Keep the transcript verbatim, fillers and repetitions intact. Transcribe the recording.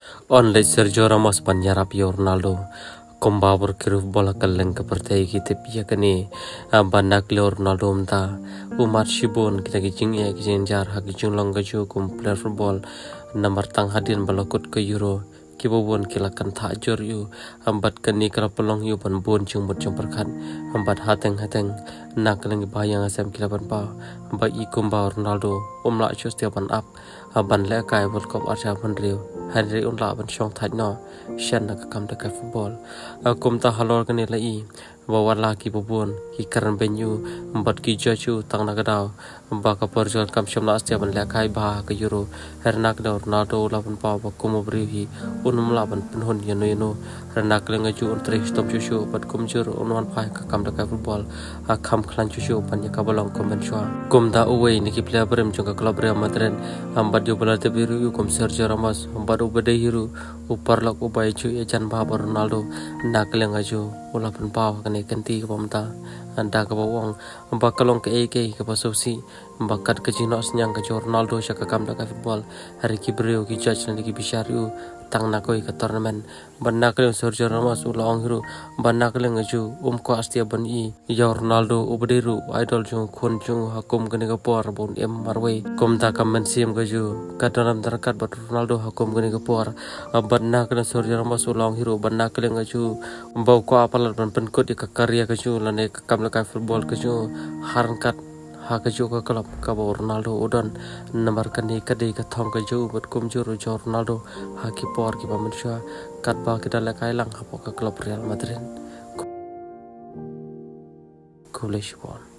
Only Sergio Ramos penyerap Ronaldo. Kombabur kiruf bola kaleng kepertai kita pia kene banak le Ronaldo mta umar shibon kita kicing ya kicing jar hakicing long gaju kum player football nomor tang hadin balakut ke Euro kibobon kilakan tajur yu ambat keni kala pelong yu pan bon chung bot chung perkan ambat hateng hateng nak lengi bayang asam kilapan pa ambat ikum ba Ronaldo umla chus tiapan up ban le kai World Cup archa pan riu hari unla ban chong thaj no shan nak kam ta kai football kum ta halor kani lai bawa laki bobon ki karan benyu ambat ki jachu tang na gadau ba ka porjol kam shamla astia ban le kai ba ka Euro hernak da Ronaldo la ban pa ba kum bri hi unum la ban penhon yano yano hernak lenga ju on tre stop chu bat kum jur onwan phai ka kam da kai football a kham khlan chu pan ya ka balong kom ban chwa kum da away ni ki player brem chung ka club Real Madrid ambat ju bala te biru yu kum Sergio Ramos ambat ubade hiru upar lak ubai chu ya jan ba Ronaldo nak lenga ju ula pan pa ka ne kanti ka pamta anda ka bawang amba kalong ke ek ka pasosi bakat ke jino senyang ka Ronaldo sya ka kam da ka football hari ki breu ki judge na ki bisharu tang na koi ka tournament banna ka Sergio Ramos ula ong hiru banna ka ngaju um ko astia ban i ya Ronaldo ubderu idol ju khon ju hakum ka ne ka por bon em marway kom da kam men sim ka ju ka dalam darakat bat Ronaldo hakum ka ne ka por banna ka Sergio Ramos ula ong hiru banna ka ngaju bau ko apalat ban pen ko di ka karya ka ju la ne ka kam la ka football ka ju harangkat haka juga klub ka Ronaldo udan nomor kani kadai ka thong ka jo bat kum jo Ronaldo haki por ki pamansha kat ba kita la kai lang hapo ka klub Real Madrid Kulish bon